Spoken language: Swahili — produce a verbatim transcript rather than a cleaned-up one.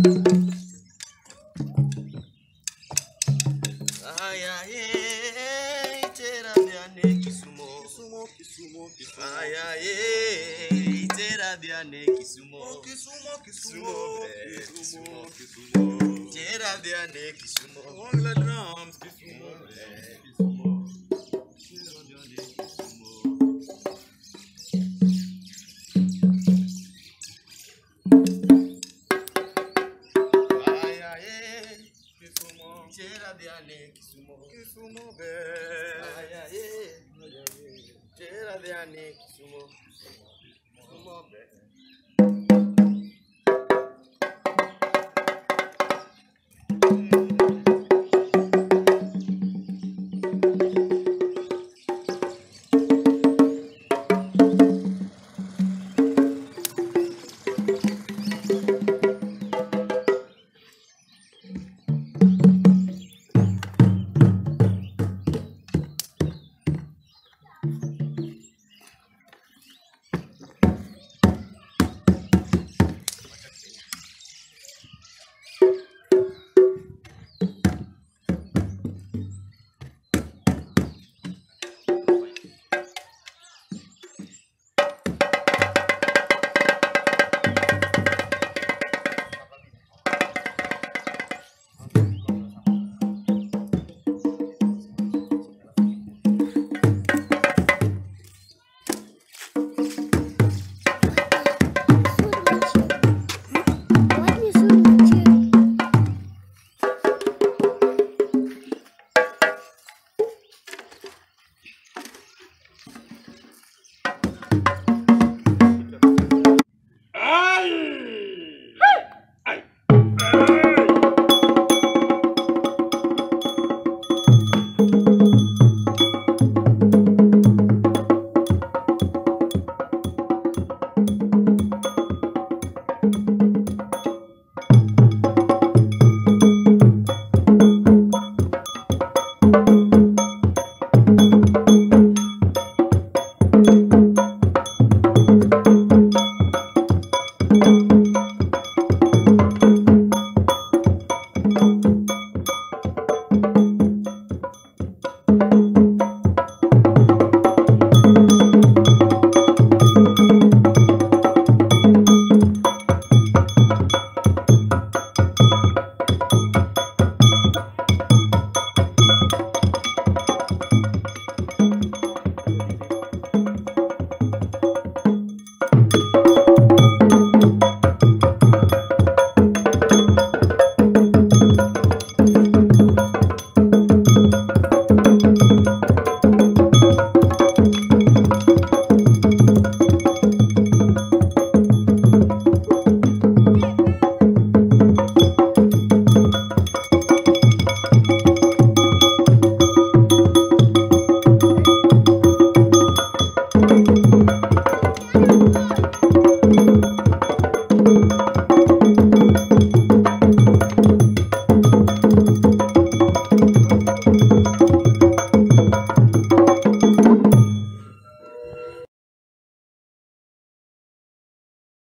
Ay ay ay, tera biane kisumo, kisumo kisumo kisumo. Ay ay ay, tera biane kisumo, kisumo kisumo kisumo kisumo. Tera biane kisumo, Ohangla drums kisumo kisumo. Tera biane kisumo. Ay ay ay, kisumo. Tera biane kisumo, kisumo be. Ay ay ay, tera biane kisumo, kisumo be.